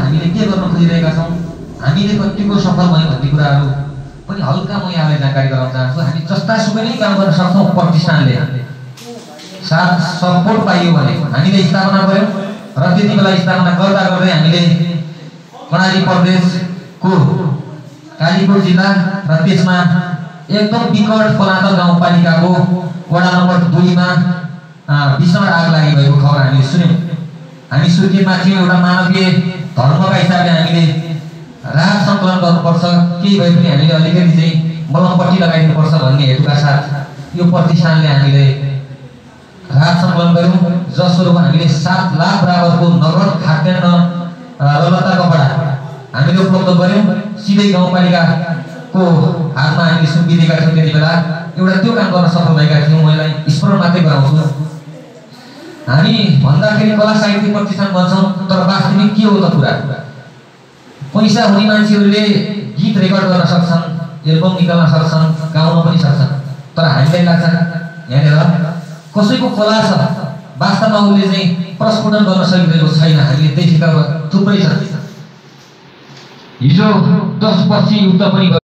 हामीले के गर्न खोजिरहेका छौँ, हामीले कतिको सफल भयौँ भन्ने कुराहरू पनि हल्का म यहाँलाई जानकारी गराउन चाहन्छु। हामी जस्तासुकै नै काम गर्न सक्छौँ, प्रतिष्ठानले साथ सपोर्ट पाइयो भने हामीले स्थापना गऱ्यौँ र त्यति बेला स्थापना गर्दा गर्दै हामीले कर्णाली प्रदेशको कालीकोट जिल्ला र त्यसमा एकदम विकट पलातर गाउँपालिकाको वडा नम्बर 2 मा भीषण आग लागिरहेको खबर हामीले सुन्यौँ। हामी सुर्खेतमा थियौँ, एउटा मानवीय धर्मका हिसाबले हामीले राहत सङ्कलन गर्नुपर्छ, केही भए पनि हामीले अलिकति चाहिँ मलमपट्टि लगाइदिनुपर्छ भन्ने हेतुका साथ यो प्रतिष्ठानले हामीले राहत सङ्कलन गऱ्यौँ, जसस्वरूप हामीले 7 लाख बराबरको नगद खाद्यान्न र लत्ता कपडा हामीले उपलब्ध गऱ्यौँ। सिधै गाउँपालिकाको हातमा हामीले सुम्पिदिएका थियौँ। त्यति बेला एउटा त्यो काम गर्न सफल भएका थियौँ। मैले स्मरण मात्रै गराउँछु। हामी भन्दाखेरि कला साहित्य प्रतिष्ठान भन्छौँ, तर वास्तविक के हो त कुरा? पैसा हुने मान्छेहरूले गीत रेकर्ड गर्न सक्छन्, एल्बम निकाल्न सक्छन्, गाउन पनि सक्छन्, तर हामीलाई लाग्छ यहाँनिर कसैको कला छ, वास्तवमा उसले चाहिँ प्रस्फुटन गर्न सकिरहेको छैन। हामीले देखेका थुप्रै छन्। हिजो 10 पछि युद्ध पनि